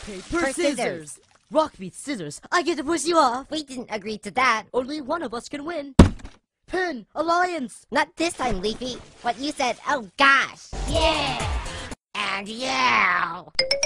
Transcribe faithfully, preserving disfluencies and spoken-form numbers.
Paper, For scissors. scissors. Rock beats scissors. I get to push you off. We didn't agree to that. Only one of us can win. Pin. Alliance. Not this time, Leafy. What you said, oh gosh. Yeah! And yeah!